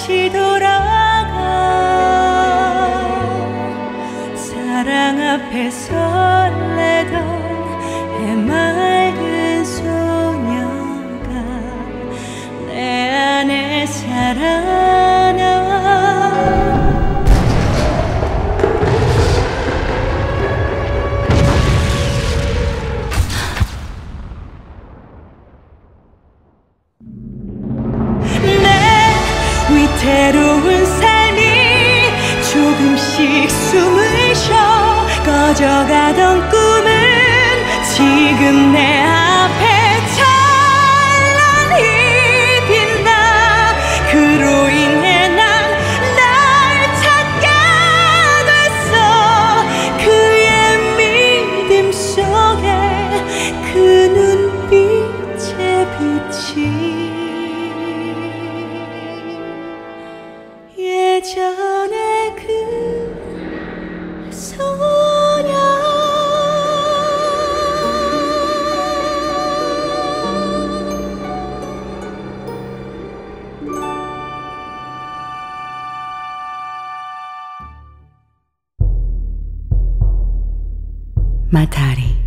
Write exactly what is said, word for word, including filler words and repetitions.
다시 돌아가 사랑 앞에 설레던 해맑은 소녀가 내 안에 살아나. 위태로운 삶이 조금씩 숨을 쉬어 꺼져가던 꿈은 지금 내 앞에 찬란히 빛나. 그로 인해 난 날 찾게 됐어. 그의 믿음 속에 그 눈빛의 빛이 예전의 그 소녀. 마타리